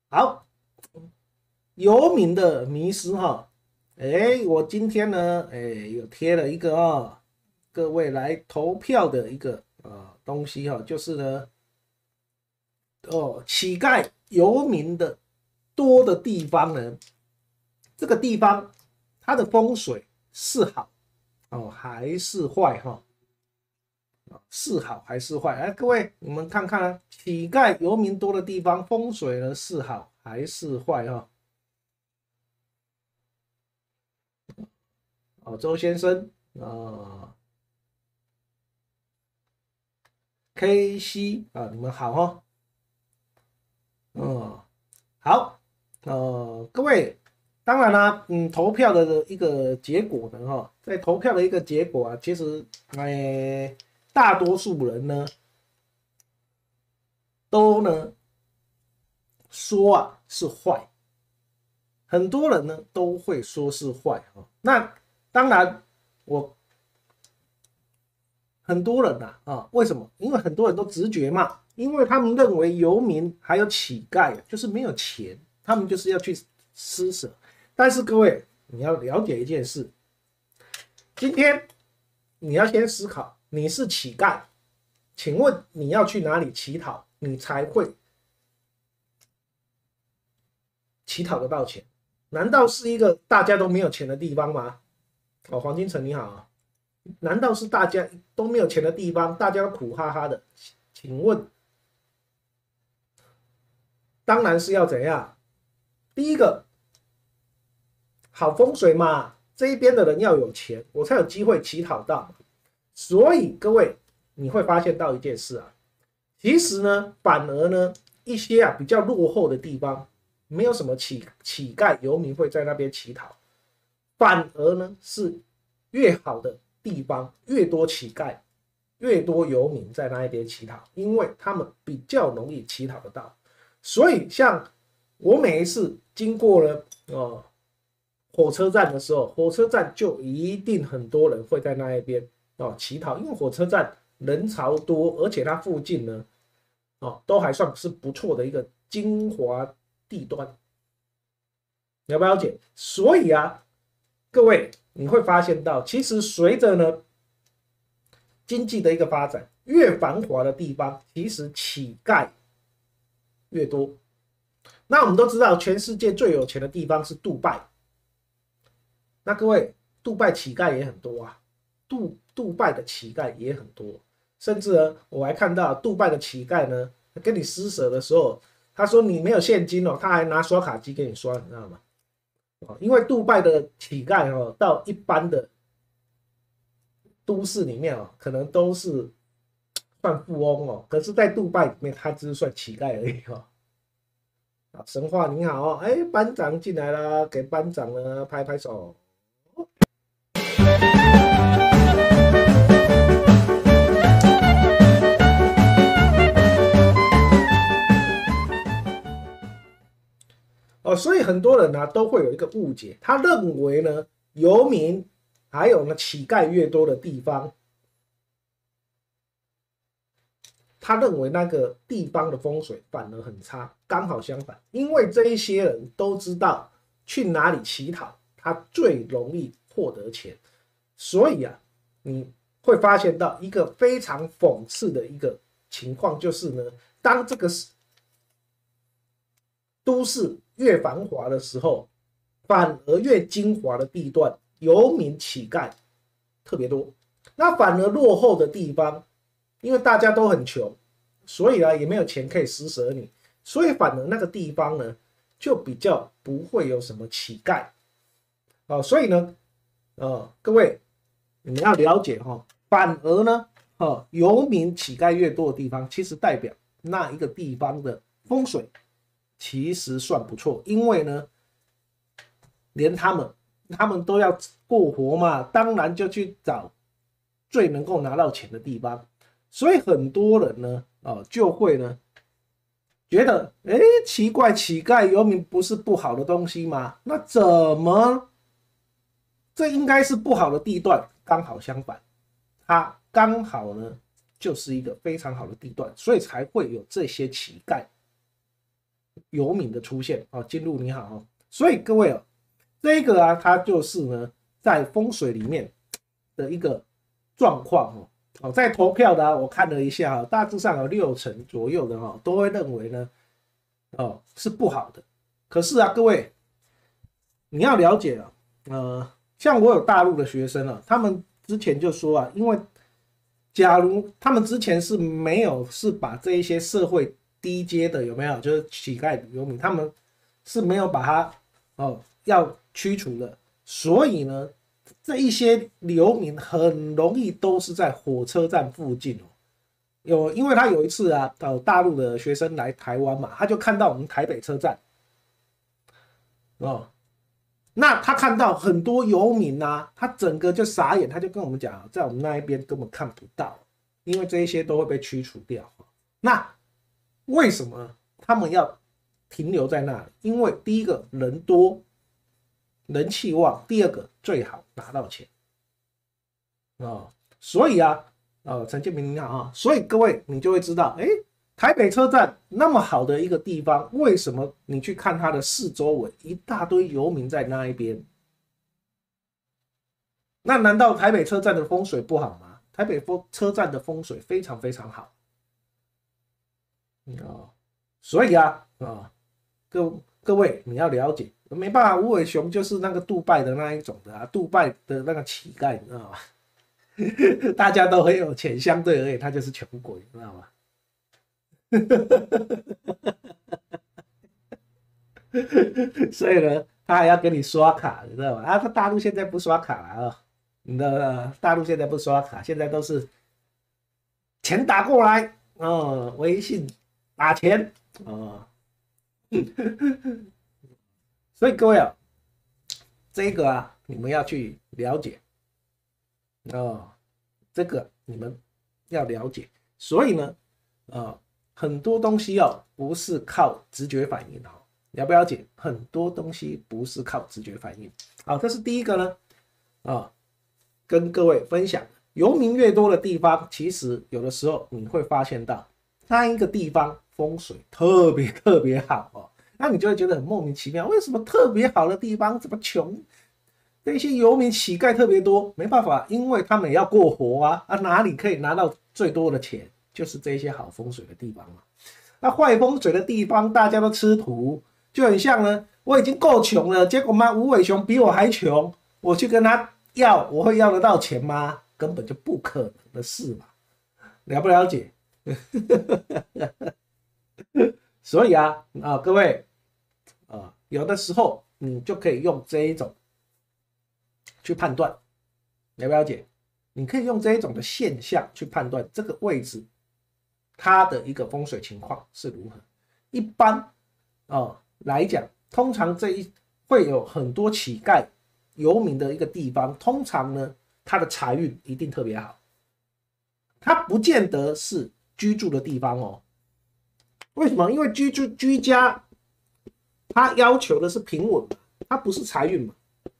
好，游民的迷失哈，我今天呢，有贴了一个各位来投票的一个东西哈，就是呢，乞丐游民的多的地方呢，这个地方它的风水是好还是坏哈？是好还是坏？各位你们看看啊，乞丐游民多的地方风水呢是好还是坏哈？周先生KC 你们好哈，好，各位，当然啦，投票的一个结果呢在投票的一个结果其实大多数人呢都呢说是坏，很多人呢都会说是坏那当然很多人为什么？因为很多人都直觉嘛，因为他们认为游民还有乞丐就是没有钱，他们就是要去施舍。但是各位，你要了解一件事，今天你要先思考，你是乞丐，请问你要去哪里乞讨，你才会乞讨得到钱？难道是一个大家都没有钱的地方吗？黄金城你好难道是大家都没有钱的地方，大家都苦哈哈的？请问，当然是要怎样？第一个，好风水嘛，这一边的人要有钱，我才有机会乞讨到。所以各位，你会发现到一件事其实呢，反而呢，一些比较落后的地方，没有什么乞丐游民会在那边乞讨，反而呢是越好的地方越多乞丐，越多游民在那一边乞讨，因为他们比较容易乞讨得到。所以像我每一次经过了火车站的时候，火车站就一定很多人会在那一边乞讨，因为火车站人潮多，而且它附近呢都还算是不错的一个精华地段，了不了解？所以各位你会发现到，其实随着呢经济的一个发展，越繁华的地方，其实乞丐越多。那我们都知道，全世界最有钱的地方是杜拜。那各位，杜拜乞丐也很多杜拜的乞丐也很多，甚至呢，我还看到杜拜的乞丐呢，跟你施舍的时候，他说你没有现金他还拿刷卡机给你刷，你知道吗？因为杜拜的乞丐到一般的都市里面可能都是算富翁可是，在杜拜里面，他只是算乞丐而已神话你好班长进来了，给班长呢拍拍手。所以很多人都会有一个误解，他认为呢游民还有呢乞丐越多的地方，他认为那个地方的风水反而很差，刚好相反，因为这一些人都知道去哪里乞讨，他最容易获得钱，所以你会发现到一个非常讽刺的一个情况，就是呢，当这个都市越繁华的时候，反而越精华的地段，游民乞丐特别多。那反而落后的地方，因为大家都很穷，所以也没有钱可以施舍你，所以反而那个地方呢，就比较不会有什么乞丐。所以呢，各位你们要了解反而呢，游民乞丐越多的地方，其实代表那一个地方的风水其实算不错，因为呢，连他们都要过活嘛，当然就去找最能够拿到钱的地方，所以很多人呢，就会呢觉得，奇怪，乞丐游民不是不好的东西吗？那怎么这应该是不好的地段？刚好相反，它刚好呢就是一个非常好的地段，所以才会有这些乞丐游民的出现哦，进入你好哦。所以各位哦，这个啊，它就是呢，在风水里面的一个状况哦。哦，在投票的啊，我看了一下啊，大致上有60%左右的哈，都会认为呢，哦是不好的。可是啊，各位你要了解啊，像我有大陆的学生啊，他们之前就说啊，因为假如他们之前是没有是把这一些社会低阶的有没有，就是乞丐游民，他们是没有把它要驱除的，所以呢，这一些游民很容易都是在火车站附近哦。因为他有一次啊，大陆的学生来台湾嘛，他就看到我们台北车站哦，那他看到很多游民啊，他整个就傻眼，他就跟我们讲，在我们那一边根本看不到，因为这一些都会被驱除掉。那为什么他们要停留在那里？因为第一个人多，人气旺；第二个最好拿到钱所以啊，陈建明你好啊，所以各位你就会知道，台北车站那么好的一个地方，为什么你去看它的四周围一大堆游民在那一边？那难道台北车站的风水不好吗？台北车站的风水非常非常好所以啊各位你要了解，没办法，吴伟雄就是那个杜拜的那一种的啊，杜拜的那个乞丐，你知道吗？大家都很有钱，相对而言他就是穷鬼，你知道吗？所以呢，他还要给你刷卡，你知道吗？他大陆现在不刷卡了啊，你的大陆现在不刷卡，现在都是钱打过来，微信打钱所以各位啊，这个啊，你们要去了解这个你们要了解。所以呢，很多东西不是靠直觉反应了不了解？很多东西不是靠直觉反应。好，这是第一个呢，跟各位分享，游民越多的地方，其实有的时候你会发现到那一个地方风水特别特别好那你就会觉得很莫名其妙，为什么特别好的地方这么穷？这些游民乞丐特别多，没办法，因为他们也要过活哪里可以拿到最多的钱？就是这些好风水的地方嘛。那坏风水的地方，大家都吃土，就很像呢，我已经够穷了，结果吴伟雄比我还穷，我去跟他要，我会要得到钱吗？根本就不可能的事嘛，了不了解？所以各位有的时候你就可以用这一种去判断，了不了解？你可以用这一种的现象去判断这个位置它的一个风水情况是如何。一般来讲，通常会有很多乞丐游民的一个地方，通常呢，它的财运一定特别好。它不见得是居住的地方为什么？因为居家，它要求的是平稳嘛，它不是财运嘛。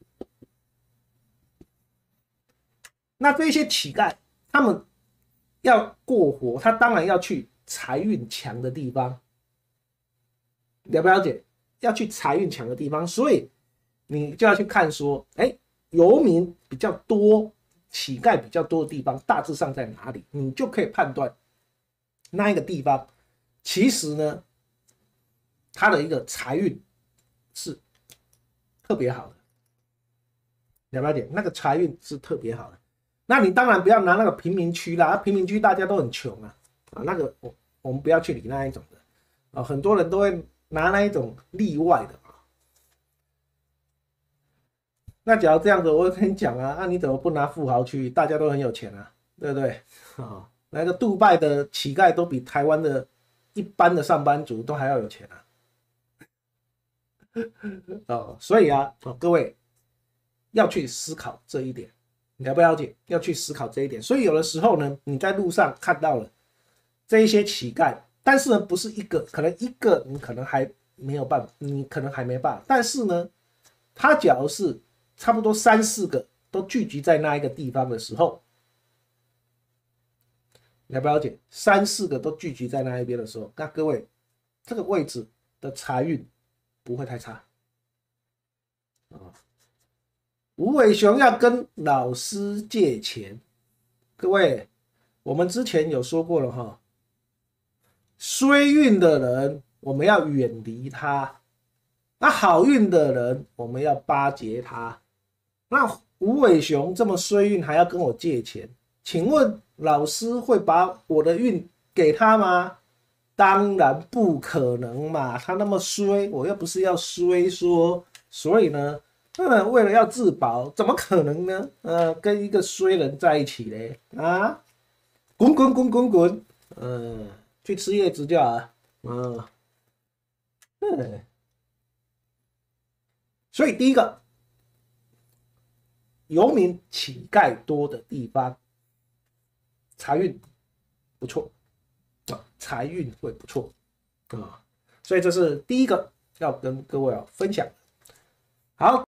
那这些乞丐，他们要过活，他当然要去财运强的地方，了不了解？要去财运强的地方，所以你就要去看说，游民比较多、乞丐比较多的地方，大致上在哪里？你就可以判断那一个地方，其实呢，它的一个财运是特别好的，了不了解？那个财运是特别好的。那你当然不要拿那个贫民区啦，贫民区大家都很穷那个我们不要去理那一种的很多人都会拿那一种例外的那假如这样子，我会跟你讲那你怎么不拿富豪区？大家都很有钱对不对那个杜拜的乞丐都比台湾的一般的上班族都还要有钱所以各位要去思考这一点。你了不了解？要去思考这一点。所以有的时候呢，你在路上看到了这一些乞丐，但是呢，不是一个，可能一个你可能还没有办法，你可能还没办法。但是呢，他假如是差不多3、4个都聚集在那一个地方的时候，了不了解？3、4个都聚集在那一边的时候，那各位这个位置的财运不会太差啊。无尾熊要跟老师借钱，各位，我们之前有说过了哈，衰运的人我们要远离他，那好运的人我们要巴结他。那无尾熊这么衰运还要跟我借钱，请问老师会把我的运给他吗？当然不可能嘛，他那么衰，我又不是要衰说，所以呢，为了要自保，怎么可能呢？跟一个衰人在一起嘞啊，滚滚滚滚滚，去吃叶子就好了，所以第一个，游民乞丐多的地方，财运不错啊，财运会不错啊，所以这是第一个要跟各位分享。好。